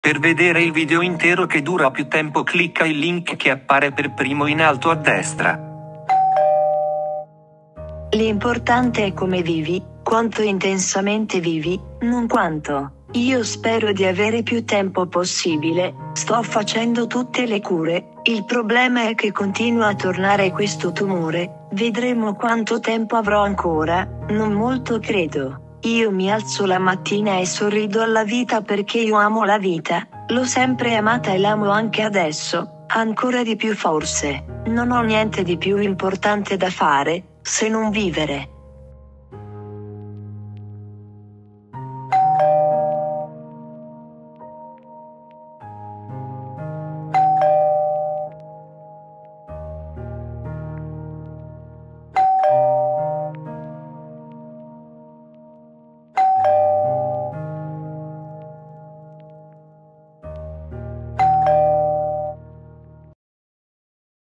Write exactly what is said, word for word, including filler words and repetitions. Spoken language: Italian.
Per vedere il video intero che dura più tempo clicca il link che appare per primo in alto a destra. L'importante è come vivi, quanto intensamente vivi, non quanto. Io spero di avere più tempo possibile, sto facendo tutte le cure, il problema è che continua a tornare questo tumore, vedremo quanto tempo avrò ancora, non molto credo. Io mi alzo la mattina e sorrido alla vita perché io amo la vita, l'ho sempre amata e l'amo anche adesso, ancora di più forse. Non ho niente di più importante da fare, se non vivere.